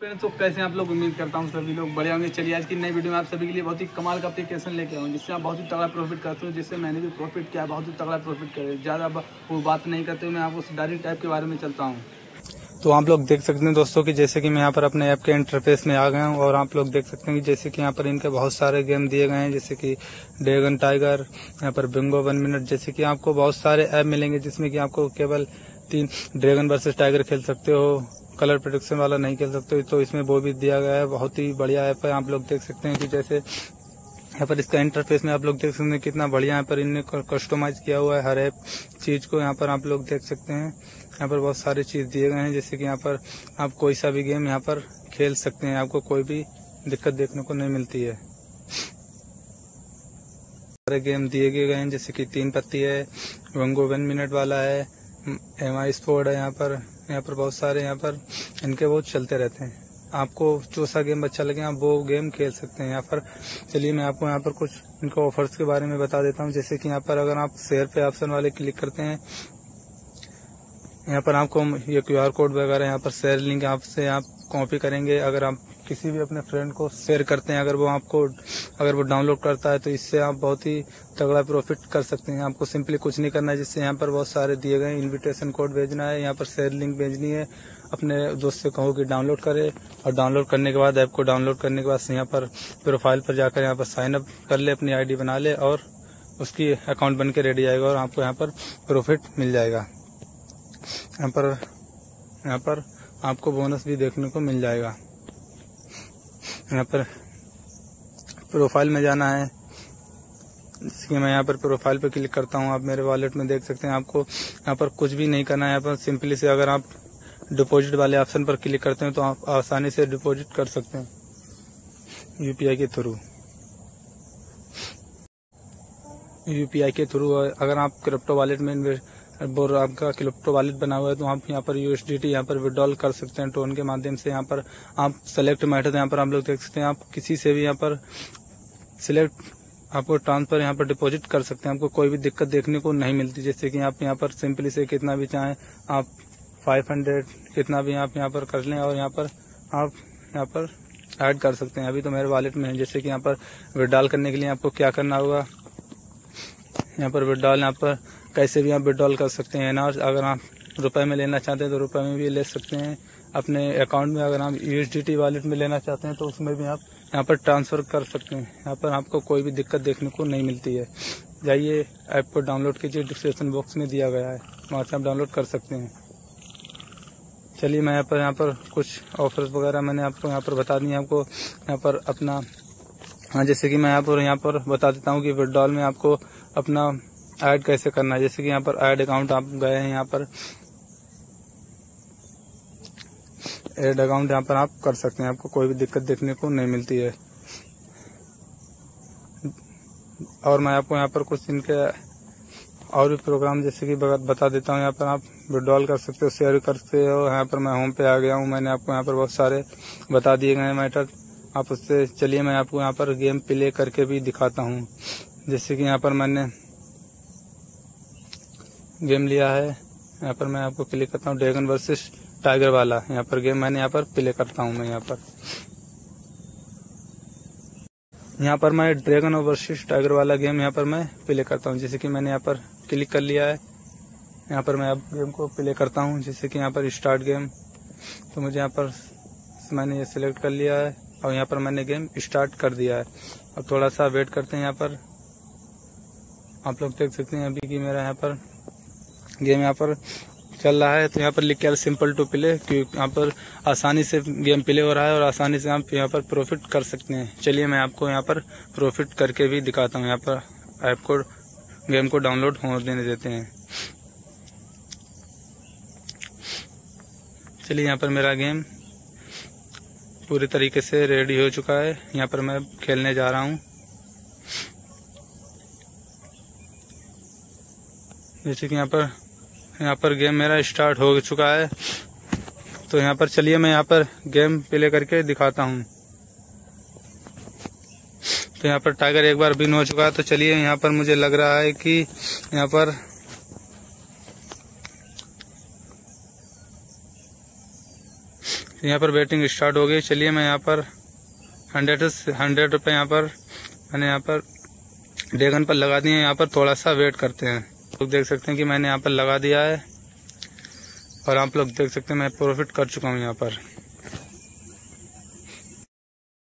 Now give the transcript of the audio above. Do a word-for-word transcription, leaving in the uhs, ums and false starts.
तो कैसे आप लोग, उम्मीद करता हूँ सभी लोग बढ़िया होंगे। चलिए आज की नई वीडियो में आप सभी के लिए बहुत ही कमाल का एप्लीकेशन लेके आऊँ जिससे आप बहुत ही तगड़ा प्रॉफिट करते हो, जिससे मैंने भी प्रॉफिट किया, बहुत ही तगड़ा प्रॉफिट करे। ज़्यादा वो बात नहीं करते हुए मैं आपको डायरेक्ट ऐप के बारे में चलता हूँ। तो आप लोग देख सकते हैं दोस्तों कि जैसे कि मैं यहाँ पर अपने ऐप के इंटरफेस में आ गया हूँ और आप लोग देख सकते हैं कि जैसे कि यहाँ पर इनके बहुत सारे गेम दिए गए हैं, जैसे कि ड्रैगन टाइगर, यहाँ पर बिंगो वन मिनट। जैसे कि आपको बहुत सारे ऐप मिलेंगे जिसमें कि आपको केवल तीन ड्रैगन वर्सेस टाइगर खेल सकते हो, कलर प्रोडक्शन वाला नहीं खेल सकते। तो इसमें वो भी दिया गया है, बहुत ही बढ़िया ऐप है। आप लोग देख सकते हैं कि जैसे यहाँ पर इसका इंटरफेस में आप लोग देख सकते हैं कितना बढ़िया यहाँ पर इनने कस्टमाइज किया हुआ है हर ऐप चीज को। यहाँ पर आप लोग देख सकते हैं यहाँ पर बहुत सारी चीज दिए गए हैं, जैसे कि यहाँ पर आप कोई सा भी गेम यहाँ पर खेल सकते हैं, आपको कोई भी दिक्कत देखने को नहीं मिलती है। सारे गेम दिए गए हैं, जैसे कि तीन पत्ती है, बिंगो वन मिनट वाला है, एम आई स्पोर्ट है। यहाँ पर यहाँ पर बहुत सारे यहाँ पर इनके बहुत चलते रहते हैं। आपको जो सा गेम अच्छा लगे आप वो गेम खेल सकते हैं यहाँ पर। चलिए मैं आपको यहाँ पर कुछ इनके ऑफर्स के बारे में बता देता हूँ। जैसे कि यहाँ पर अगर आप शेयर पे ऑप्शन वाले क्लिक करते हैं, यहाँ पर आपको ये क्यू आर कोड वगैरह यहाँ पर शेयर लिंक आपसे आप कॉपी करेंगे। अगर आप किसी भी अपने फ्रेंड को शेयर करते हैं, अगर वो आपको अगर वो डाउनलोड करता है तो इससे आप बहुत ही तगड़ा प्रॉफिट कर सकते हैं। आपको सिंपली कुछ नहीं करना है, जिससे यहाँ पर बहुत सारे दिए गए इनविटेशन कोड भेजना है, यहाँ पर शेयर लिंक भेजनी है, अपने दोस्त से कहो कि डाउनलोड करे और डाउनलोड करने के बाद ऐप को डाउनलोड करने के बाद यहाँ पर प्रोफाइल पर जाकर यहाँ पर साइन अप कर ले, अपनी आईडी बना ले और उसकी अकाउंट बन के रेडी आएगा और आपको यहाँ पर प्रॉफिट मिल जाएगा। यहाँ पर यहाँ पर आपको बोनस भी देखने को मिल जाएगा। यहाँ पर प्रोफाइल में जाना है, जैसे मैं यहाँ पर प्रोफाइल पर क्लिक करता हूँ, आप मेरे वॉलेट में देख सकते हैं। आपको यहाँ पर कुछ भी नहीं करना है, यहाँ पर सिंपली से अगर आप डिपॉजिट वाले ऑप्शन पर क्लिक करते हैं तो आप आसानी से डिपॉजिट कर सकते हैं यूपीआई के थ्रू। यूपीआई के थ्रू अगर आप क्रिप्टो वॉलेट में इन्वेस्ट बोर आपका क्रिप्टो वॉलेट बना हुआ है तो आप यहाँ पर यूएसडीटी यहाँ पर विड्रॉल कर सकते हैं टोन के माध्यम से। यहाँ पर आप सेलेक्ट मेथड यहाँ पर आप लोग देख सकते हैं, आप किसी से भी यहाँ पर सिलेक्ट आपको ट्रांसफर यहाँ पर डिपॉजिट कर सकते हैं, आपको कोई भी दिक्कत देखने को नहीं मिलती। जैसे कि आप यहाँ पर सिंपली से कितना भी चाहें आप फाइव हंड्रेड कितना भी आप यहाँ पर कर लें और यहाँ पर आप यहाँ पर ऐड कर सकते हैं। अभी तो मेरे वॉलेट में है। जैसे कि यहाँ पर विड्रॉल करने के लिए आपको क्या करना होगा, यहाँ पर विड्रॉल यहाँ पर कैसे भी आप विड्रॉल कर सकते हैं ना। अगर आप रुपए में लेना चाहते हैं तो रुपए में भी ले सकते हैं अपने अकाउंट में। अगर आप यूएसडीटी वॉलेट में लेना चाहते हैं तो उसमें भी आप यहाँ पर ट्रांसफर कर सकते हैं। यहाँ पर आपको कोई भी दिक्कत देखने को नहीं मिलती है। जाइए ऐप को डाउनलोड कीजिए, डिस्क्रिप्शन बॉक्स में दिया गया है, वहाँ से आप डाउनलोड कर सकते हैं। चलिए मैं यहाँ पर यहाँ पर कुछ ऑफर्स वगैरह मैंने आपको यहाँ पर बता दी। आपको यहाँ पर अपना हाँ जैसे कि मैं यहाँ पर यहाँ पर बता देता हूँ कि विड्रॉल में आपको अपना ऐड कैसे करना है। जैसे कि यहाँ पर ऐड अकाउंट आप गए हैं, यहाँ पर ऐड अकाउंट यहाँ पर आप कर सकते हैं, आपको कोई भी दिक्कत देखने को नहीं मिलती है। और मैं आपको यहाँ पर कुछ इनके और भी प्रोग्राम जैसे कि बता देता हूँ। यहाँ पर आप विड्रॉल कर सकते हो, शेयर कर सकते हो। यहाँ पर मैं होम पे आ गया हूँ, मैंने आपको यहाँ पर बहुत सारे बता दिए गए मैटर, आप उससे चलिए मैं आपको यहाँ पर गेम प्ले करके भी दिखाता हूँ। जैसे कि यहाँ पर मैंने गेम लिया है, यहाँ पर मैं आपको क्लिक करता हूँ ड्रैगन वर्सेस टाइगर वाला। यहाँ पर गेम मैंने यहाँ पर प्ले करता हूँ। मैं यहाँ पर यहाँ पर मैं ड्रैगन वर्सेस टाइगर वाला गेम यहाँ पर मैं प्ले करता हूँ। जैसे कि मैंने यहाँ पर क्लिक कर लिया है, यहाँ पर मैं अब गेम को प्ले करता हूँ। जैसे कि यहाँ पर स्टार्ट गेम, तो मुझे यहाँ पर मैंने ये सिलेक्ट कर लिया है और यहाँ पर मैंने गेम स्टार्ट कर दिया है। अब थोड़ा सा वेट करते हैं। यहाँ पर आप लोग देख सकते हैं अभी कि मेरा यहाँ पर गेम यहाँ पर चल रहा है। तो यहाँ पर लिखा है सिंपल टू प्ले, क्योंकि यहाँ पर आसानी से गेम प्ले हो रहा है और आसानी से आप यहाँ पर प्रॉफिट कर सकते हैं। चलिए मैं आपको यहाँ पर प्रॉफिट करके भी दिखाता हूँ। यहाँ पर ऐप को गेम को डाउनलोड होने देते हैं। चलिए यहाँ पर मेरा गेम पूरी तरीके से रेडी हो चुका है, यहाँ पर मैं खेलने जा रहा हूँ। जैसे कि यहाँ पर यहाँ पर गेम मेरा स्टार्ट हो चुका है, तो यहाँ पर चलिए मैं यहाँ पर गेम प्ले करके दिखाता हूँ। तो यहाँ पर टाइगर एक बार विन हो चुका है। तो चलिए यहाँ पर मुझे लग रहा है कि यहाँ पर यहाँ पर बैटिंग स्टार्ट हो गई। चलिए मैं यहाँ पर हंड्रेड हंड्रेड रुपये यहाँ पर मैंने यहाँ पर ड्रैगन पर लगा दिए। यहाँ पर थोड़ा सा वेट करते हैं। लोग देख सकते हैं कि मैंने यहाँ पर लगा दिया है और आप लोग देख सकते हैं मैं प्रॉफिट कर चुका हूँ यहाँ पर।